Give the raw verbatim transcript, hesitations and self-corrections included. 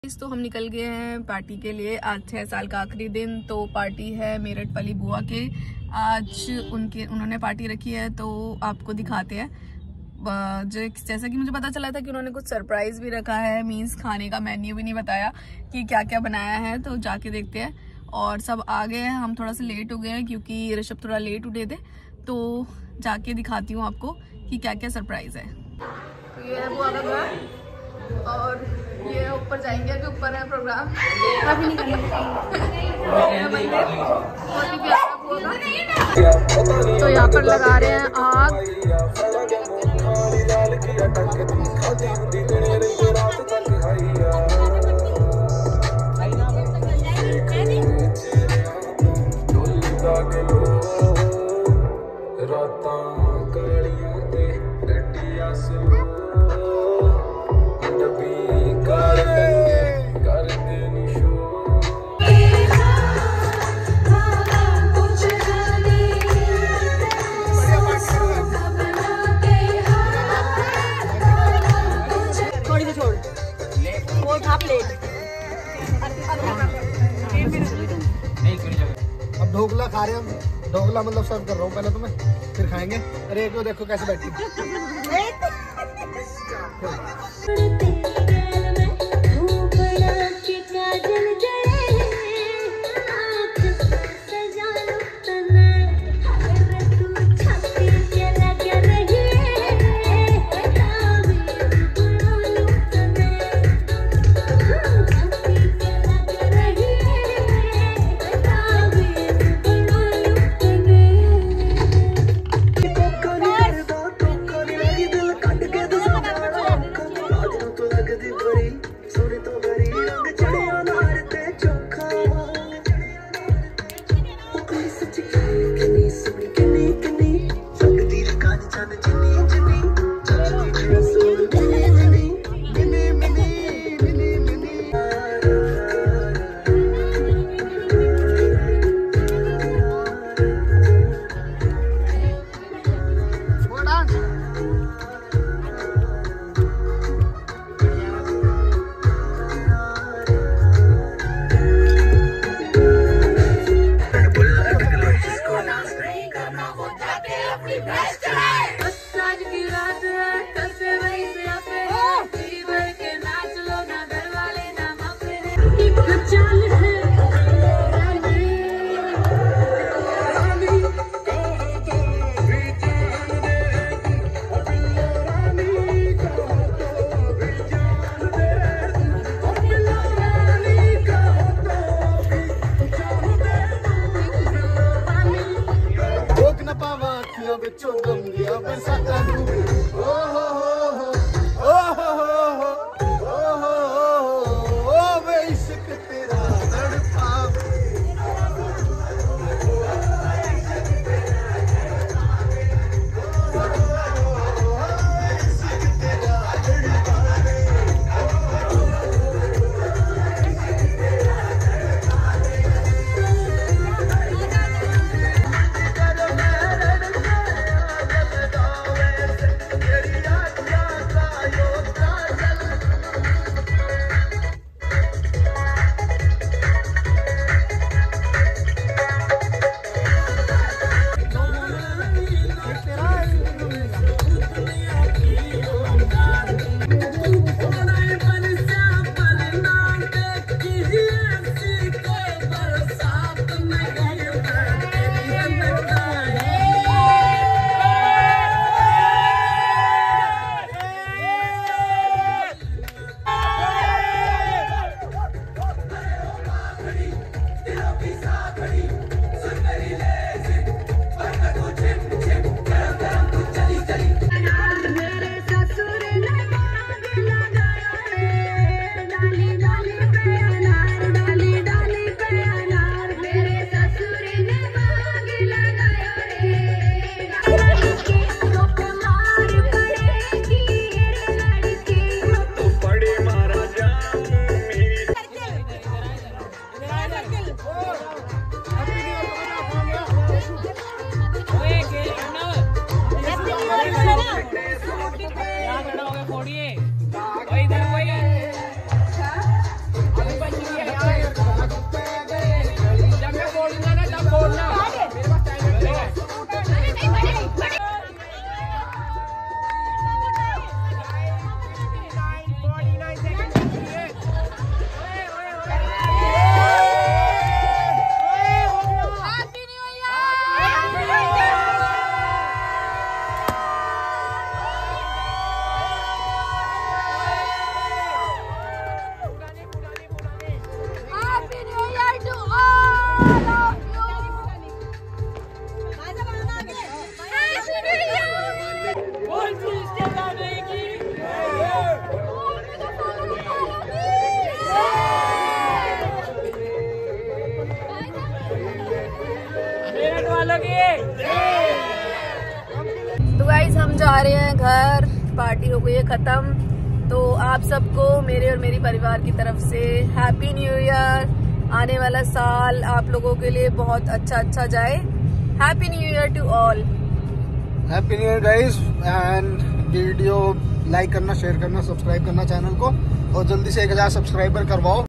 तो हम निकल गए हैं पार्टी के लिए। आज छः साल का आखिरी दिन, तो पार्टी है मेरठ वाली बुआ के। आज उनके उन्होंने पार्टी रखी है तो आपको दिखाते हैं। जो जैसा कि मुझे पता चला था कि उन्होंने कुछ सरप्राइज भी रखा है, मीन्स खाने का मेन्यू भी नहीं बताया कि क्या क्या बनाया है, तो जाके देखते हैं। और सब आ गए हैं, हम थोड़ा सा लेट हो गए हैं क्योंकि ऋषभ थोड़ा लेट उठे थे, तो जाके दिखाती हूँ आपको कि क्या क्या सरप्राइज है। तो ये है बुआ का घर और ये ऊपर जाएंगे कि ऊपर है प्रोग्राम अभी नहीं करना। तो यहाँ पर लगा रहे हैं आग। अब ढोकला खा रहे हैं हम। ढोकला मतलब सर्व कर रहा हूँ पहले तुम्हें, फिर खाएंगे। अरे एक देखो कैसे बैठी गाइस हम जा रहे हैं घर, पार्टी हो गई है खत्म। तो आप सबको मेरे और मेरी परिवार की तरफ से हैप्पी न्यू ईयर। आने वाला साल आप लोगों के लिए बहुत अच्छा अच्छा जाए। Happy new year to all. Happy new year guys, and video like करना, शेयर करना, सब्सक्राइब करना चैनल को, और जल्दी से एक हजार सब्सक्राइबर करवाओ।